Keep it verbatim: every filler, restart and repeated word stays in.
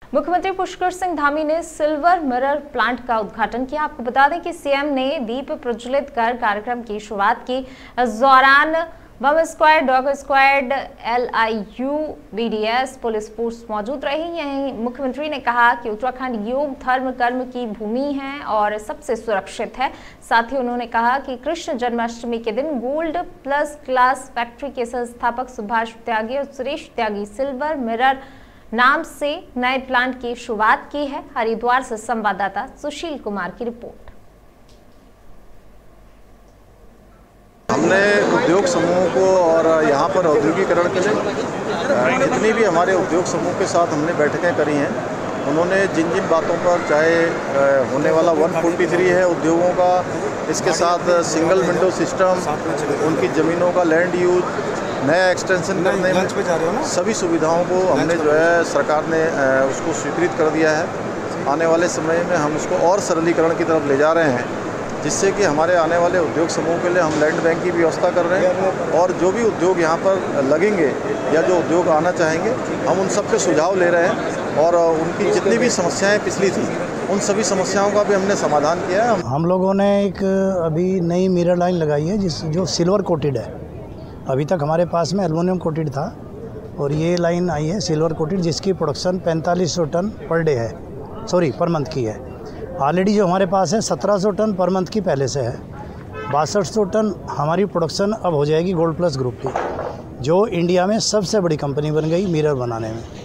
मुख्यमंत्री पुष्कर सिंह धामी ने silver mirror plant का उद्घाटन किया। आपको बता दें कि सीएम ने दीप प्रज्वलित कर कार्यक्रम की शुरुआत की। इस दौरान bomb squad, dog squad, LIU, BDS, police force मौजूद रही। यहीं मुख्यमंत्री ने कहा कि उत्तराखंड योग, धर्म, कर्म की भूमि है और सबसे सुरक्षित है। साथ ही उन्होंने कहा कि कृष्ण जन्माष्टमी के दिन गोल्ड प्लस ग्लास फैक्ट्री के संस्थापक सुभाष त्यागी और सुरेश त्यागी सिल्वर मिरर नाम से नए प्लांट की शुरुआत की है। हरिद्वार से संवाददाता सुशील कुमार की रिपोर्ट। हमने उद्योग समूहों को और यहाँ पर औद्योगिकरण के लिए जितनी भी हमारे उद्योग समूह के साथ हमने बैठकें करी हैं, उन्होंने जिन जिन बातों पर, चाहे होने वाला एक सौ तैंतालीस है उद्योगों का, इसके साथ सिंगल विंडो सिस्टम, उनकी ज़मीनों का लैंड यूज, नया एक्सटेंशन करने में सभी सुविधाओं को हमने जो है सरकार ने उसको स्वीकृत कर दिया है। आने वाले समय में हम उसको और सरलीकरण की तरफ ले जा रहे हैं, जिससे कि हमारे आने वाले उद्योग समूह के लिए हम लैंड बैंक की व्यवस्था कर रहे हैं और जो भी उद्योग यहाँ पर लगेंगे या जो उद्योग आना चाहेंगे, हम उन सब के सुझाव ले रहे हैं और उनकी जितनी भी समस्याएं पिछली थी, उन सभी समस्याओं का भी हमने समाधान किया है। हम लोगों ने एक अभी नई मिरर लाइन लगाई है जिस जो सिल्वर कोटेड है। अभी तक हमारे पास में एल्युमिनियम कोटेड था और ये लाइन आई है सिल्वर कोटेड, जिसकी प्रोडक्शन पैंतालीस सौ टन पर डे है, सॉरी पर मंथ की है। ऑलरेडी जो हमारे पास है सत्रह सौ टन पर मंथ की पहले से है। बासठ सौ टन हमारी प्रोडक्शन अब हो जाएगी गोल्ड प्लस ग्रुप की, जो इंडिया में सबसे बड़ी कंपनी बन गई मिरर बनाने में।